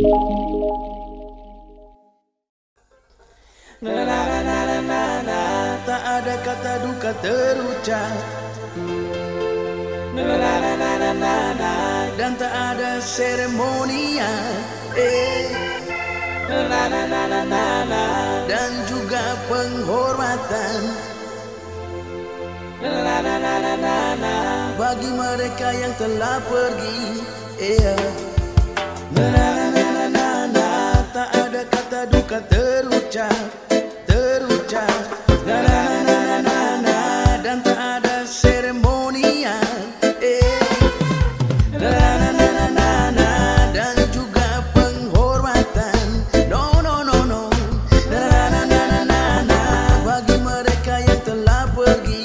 Tak ada kata duka terucap, dan tak ada seremonial, dan juga penghormatan bagi mereka yang telah pergi. Tak ada kata duka terucap, dan tak ada seremonial, dan juga penghormatan. No, bagi mereka yang telah pergi.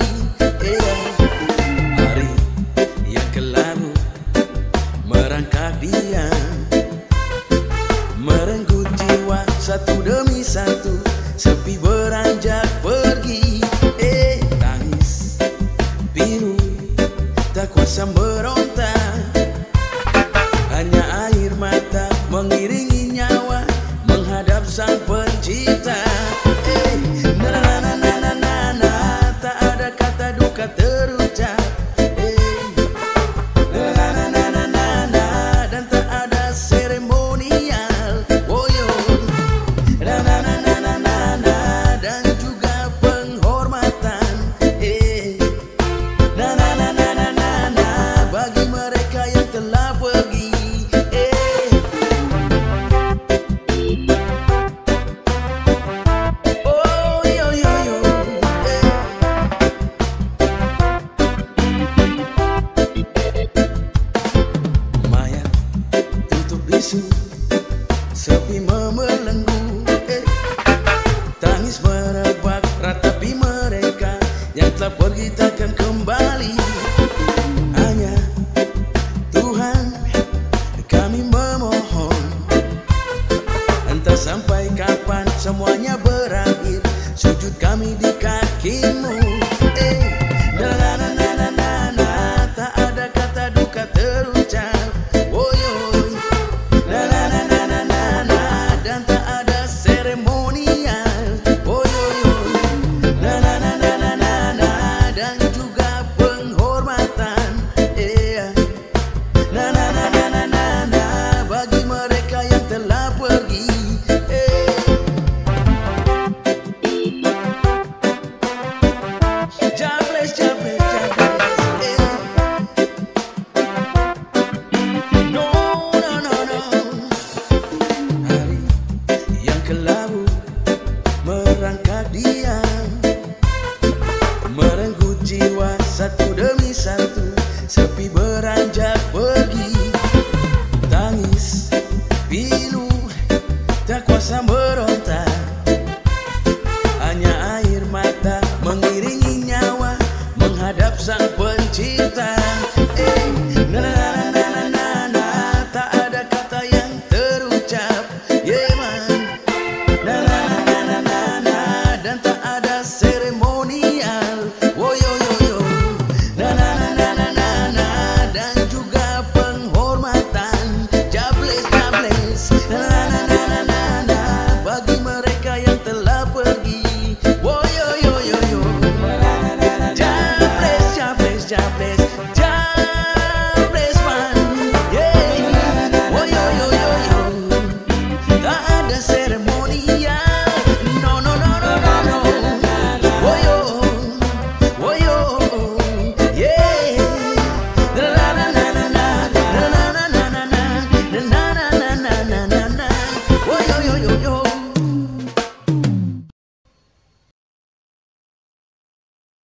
Hari yang kelabu merangkak diam, merenggut jiwa satu demi satu, sepi beranjak pergi. Tangis biru tak kuasa berontak, hanya air mata mengiringi nyawa menghadap sang pencipta. Tak ada kata duka terucap, dan tak ada seremonial, dan juga penghormatan, bagi mereka yang telah pergi. Mayat tutup bisu, sepi memelenggu, tangis merebak ratapi mereka yang telah pergi takkan kembali. Hanya Tuhan kami memohon, entah sampai kapan semuanya berakhir, sujud kami di kaki-Mu. Tak ada kata duka terucap, dan tak ada seremonial, dan juga penghormatan, bagi mereka yang telah pergi. Jobless, no. Hari yang kelabu merangkak diam, merenggut jiwa satu demi satu, sepi beranjak pergi. Tangis pilu tak kuasa berontak, hanya air mata mengiringi nyawa menghadap sang pencipta. Tak ada kata yang terucap, dan tak ada seremonial, dan juga penghormatan. Jobless, bagi mereka yang telah pergi. Jobless man, tak ada